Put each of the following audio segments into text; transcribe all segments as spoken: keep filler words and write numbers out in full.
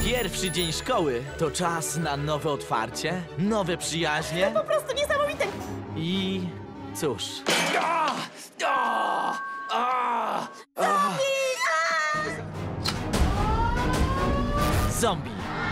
Pierwszy dzień szkoły to czas na nowe otwarcie, nowe przyjaźnie Po prostu niesamowite! i cóż... A! A! A! A! Zombie.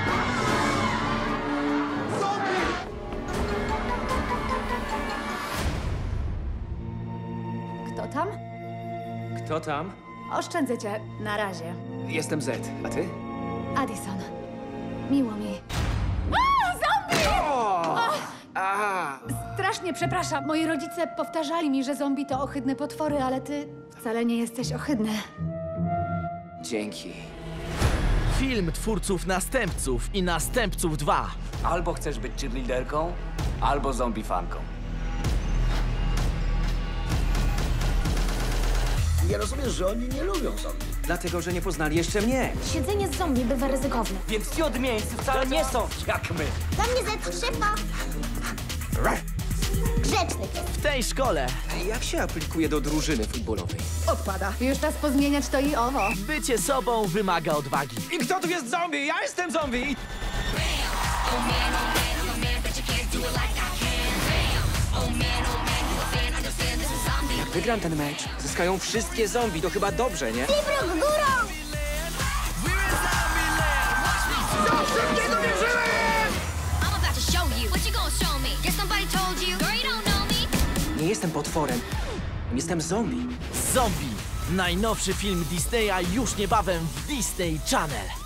Kto tam? Kto tam? Oszczędzę cię. Na razie. Jestem Z, a ty? Addison. Miło mi. A, zombie! O! A! Strasznie przepraszam. Moi rodzice powtarzali mi, że zombie to ohydne potwory, ale ty wcale nie jesteś ohydny. Dzięki. Film twórców Następców i Następców dwa. Albo chcesz być cheerleaderką, albo zombie fanką. Nie rozumiesz, że oni nie lubią zombie. Dlatego, że nie poznali jeszcze mnie. Siedzenie z zombie bywa ryzykowne. Więc ci odmieńcy wcale nie są jak my. Dla mnie Z szybko. Grzeczny pies. W tej szkole Jak się aplikuje do drużyny futbolowej? Odpada. Już czas pozmieniać to i owo. bycie sobą wymaga odwagi. I kto tu jest zombie? Ja jestem zombie! Jak wygram ten mecz, zyskają wszystkie zombie. To chyba dobrze, nie? Wróg górą! I'm about to show you. What you gonna show me? Guess somebody told you. Girl, you don't know me. Nie jestem potworem. Jestem zombie. Zombie. Najnowszy film Disneya już niebawem w Disney Channel.